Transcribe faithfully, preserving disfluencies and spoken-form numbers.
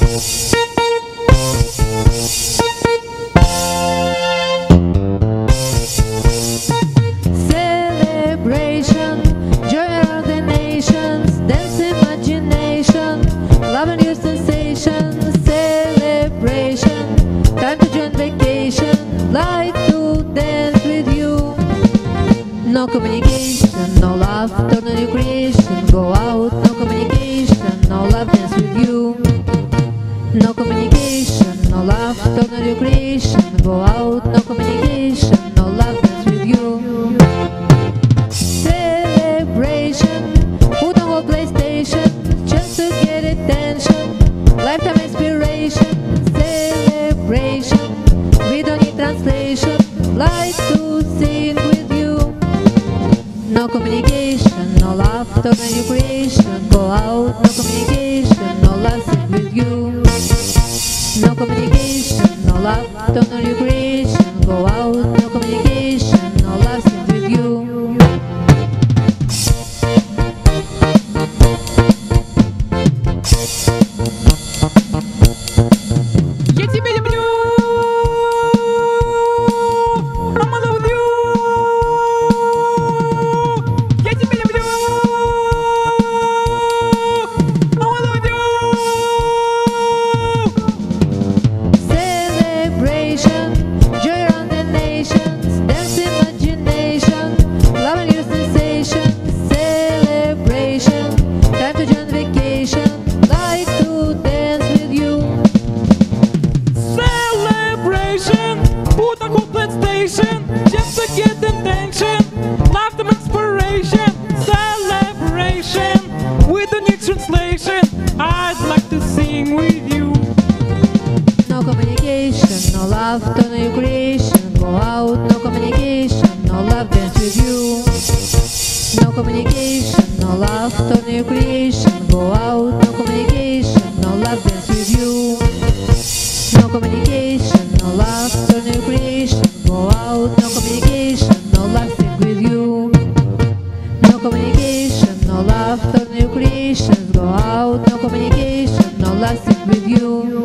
Celebration, joy around the nations, dance imagination, love and new sensation. Celebration, time to join vacation, like to dance with you. No communication, no love, turn on your creation, go out. No communication, no love, dance with you. No communication, no love, turn on your creation, go out. No communication, no love, dance with you. Celebration, put on whole PlayStation, just to get attention, lifetime inspiration. Celebration, we don't need translation, like to sing with you. No communication, no love, turn on your creation, go out. No communication, no love, sing with you. No communication, no love, turn on your creation, go out. No communication, no love, sing with you. Я тебя люблю, I'm in love with you. Я тебя люблю, I'm in love with you. Celebration, joy around the nations, dance imagination, love and new sensation. Celebration, time to join vacation, like to dance with you. Celebration, put on whole PlayStation, just to get attention, lifetime inspiration. Celebration, with a new translation, I'd like to sing with you. No communication, no love, turn on your creation, go out. No communication, no love, dance with you. No communication, no love, turn on your creation, go out. No communication, no love, dance with you. No communication, no love, turn on your creation, go out. No communication, no love, sing with you. No communication, no love, turn on your creation, go out. No communication, no love, sing with you.